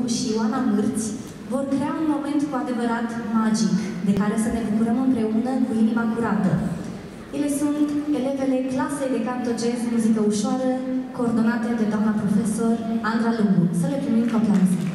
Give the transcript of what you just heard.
și Ioana Mârți vor crea un moment cu adevărat magic, de care să ne bucurăm împreună cu inima curată. Ele sunt elevele clasei de canto jazz muzică ușoară, coordonate de doamna profesor Andra Lungu. Să le primim cu aplauze.